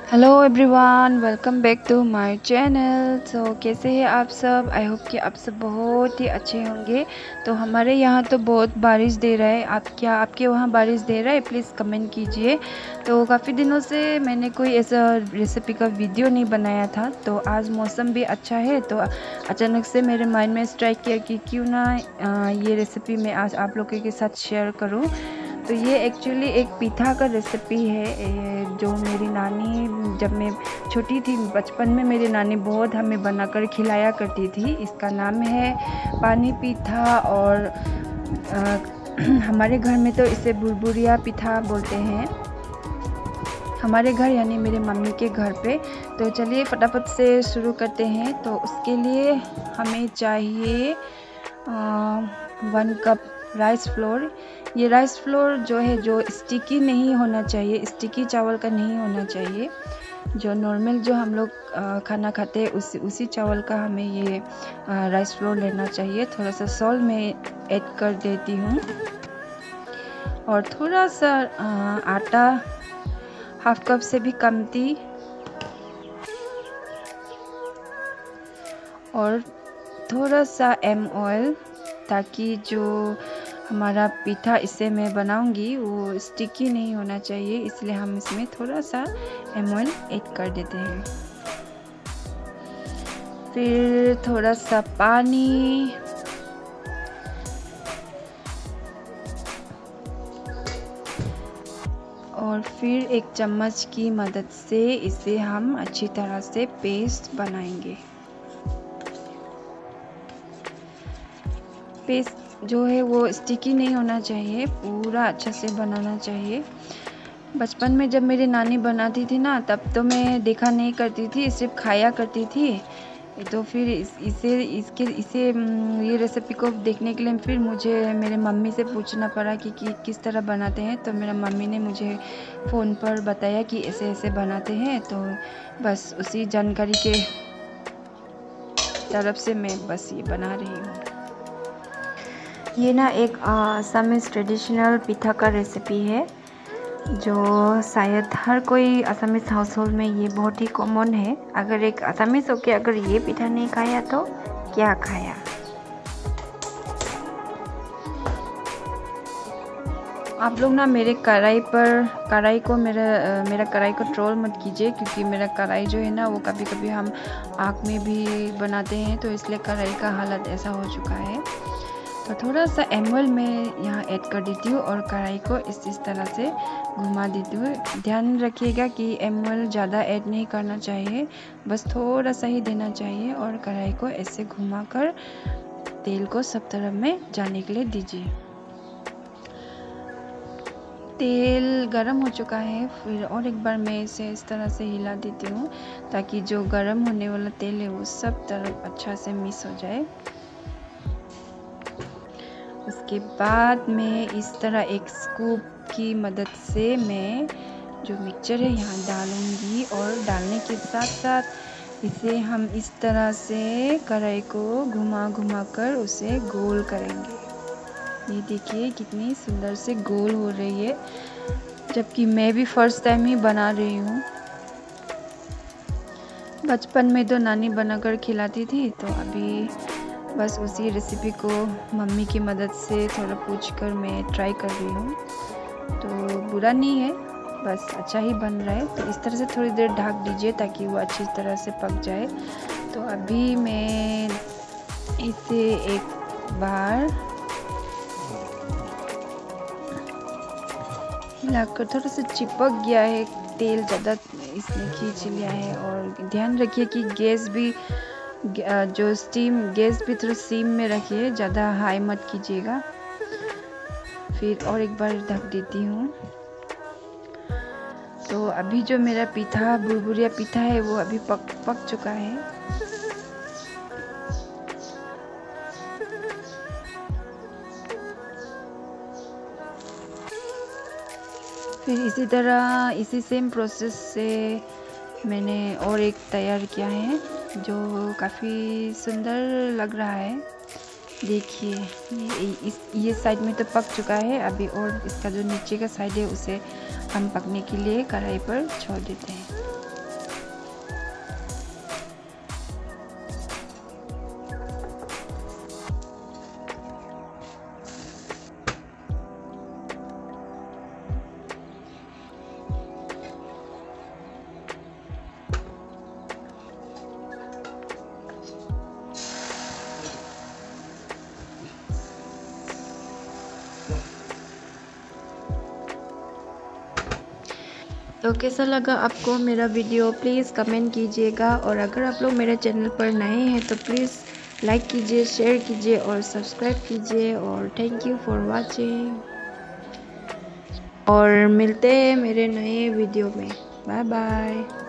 Hello everyone, welcome back to my channel. कैसे हैं आप सब? आई होप कि आप सब बहुत ही अच्छे होंगे। तो हमारे यहाँ तो बहुत बारिश दे रहा है। आपके वहाँ बारिश दे रहा है? प्लीज़ कमेंट कीजिए। तो काफ़ी दिनों से मैंने कोई ऐसा रेसिपी का वीडियो नहीं बनाया था, तो आज मौसम भी अच्छा है तो अचानक से मेरे माइंड में स्ट्राइक किया कि क्यों ना ये रेसिपी मैं आज आप लोगों के साथ शेयर करूँ। तो ये एक्चुअली एक पीठा का रेसिपी है, जो मेरी नानी जब मैं छोटी थी बचपन में मेरी नानी बहुत हमें बनाकर खिलाया करती थी। इसका नाम है पानी पीठा और हमारे घर में तो इसे बुरबुरिया पीठा बोलते हैं, हमारे घर यानी मेरे मम्मी के घर पे। तो चलिए फटाफट से शुरू करते हैं। तो उसके लिए हमें चाहिए 1 कप राइस फ्लोर। ये राइस फ्लोर जो है जो स्टिकी नहीं होना चाहिए, स्टिकी चावल का नहीं होना चाहिए। जो नॉर्मल जो हम लोग खाना खाते हैं उसी चावल का हमें ये राइस फ्लोर लेना चाहिए। थोड़ा सा सॉल्ट में ऐड कर देती हूँ और थोड़ा सा आटा, हाफ कप से भी कमती, और थोड़ा सा ऑयल, ताकि जो हमारा पीठा इससे मैं बनाऊंगी वो स्टिकी नहीं होना चाहिए, इसलिए हम इसमें थोड़ा सा ऑयल ऐड कर देते हैं। फिर थोड़ा सा पानी, और फिर 1 चम्मच की मदद से इसे हम अच्छी तरह से पेस्ट बनाएंगे। पेस्ट जो है वो स्टिकी नहीं होना चाहिए, पूरा अच्छा से बनाना चाहिए। बचपन में जब मेरी नानी बनाती थी ना, तब तो मैं देखा नहीं करती थी, सिर्फ खाया करती थी। तो फिर ये रेसिपी को देखने के लिए फिर मुझे मेरे मम्मी से पूछना पड़ा कि किस तरह बनाते हैं। तो मेरा मम्मी ने मुझे फ़ोन पर बताया कि ऐसे ऐसे बनाते हैं। तो बस उसी जानकारी के तरफ से मैं बस ये बना रही हूँ। ये ना एक असमीज़ ट्रेडिशनल पीठा का रेसिपी है, जो शायद हर कोई असमीज़ हाउस होल्ड में ये बहुत ही कॉमन है। अगर एक असमीज़ होके अगर ये पीठा नहीं खाया तो क्या खाया। आप लोग ना मेरे कढ़ाई को ट्रोल मत कीजिए, क्योंकि मेरा कढ़ाई जो है ना वो कभी कभी हम आग में भी बनाते हैं, तो इसलिए कढ़ाई का हालत ऐसा हो चुका है। तो थोड़ा सा ऑयल मैं यहाँ ऐड कर देती हूँ और कढ़ाई को इस तरह से घुमा देती हूँ। ध्यान रखिएगा कि ऑयल ज़्यादा ऐड नहीं करना चाहिए, बस थोड़ा सा ही देना चाहिए, और कढ़ाई को ऐसे घुमाकर तेल को सब तरफ में जाने के लिए दीजिए। तेल गरम हो चुका है, फिर और एक बार मैं इसे इस तरह से हिला देती हूँ, ताकि जो गरम होने वाला तेल है वो सब तरफ अच्छा से मिक्स हो जाए। उसके बाद मैं इस तरह एक स्कूप की मदद से मैं जो मिक्सचर है यहाँ डालूंगी, और डालने के साथ साथ इसे हम इस तरह से कढ़ाई को घुमा घुमा कर उसे गोल करेंगे। ये देखिए कितनी सुंदर से गोल हो रही है, जबकि मैं भी फर्स्ट टाइम ही बना रही हूँ। बचपन में तो नानी बनाकर खिलाती थी, तो अभी बस उसी रेसिपी को मम्मी की मदद से थोड़ा पूछकर मैं ट्राई कर रही हूँ। तो बुरा नहीं है, बस अच्छा ही बन रहा है। तो इस तरह से थोड़ी देर ढक दीजिए ताकि वो अच्छी तरह से पक जाए। तो अभी मैं इसे एक बार हिलाकर, थोड़ा सा चिपक गया है, तेल ज़्यादा इसने खींच लिया है। और ध्यान रखिए कि गैस भी थोड़ा सिम में रखिए, ज़्यादा हाई मत कीजिएगा। फिर और एक बार ढक देती हूँ। तो अभी जो मेरा पीठा, बुरबुरिया पीठा है, वो अभी पक चुका है। फिर इसी तरह इसी सेम प्रोसेस से मैंने और एक तैयार किया है, जो काफ़ी सुंदर लग रहा है। देखिए ये साइड में तो पक चुका है अभी, और इसका जो नीचे का साइड है उसे हम पकने के लिए कढ़ाई पर छोड़ देते हैं। तो कैसा लगा आपको मेरा वीडियो, प्लीज़ कमेंट कीजिएगा। और अगर आप लोग मेरे चैनल पर नए हैं तो प्लीज़ लाइक कीजिए, शेयर कीजिए और सब्सक्राइब कीजिए। और थैंक यू फॉर वाचिंग। और मिलते हैं मेरे नए वीडियो में। Bye bye.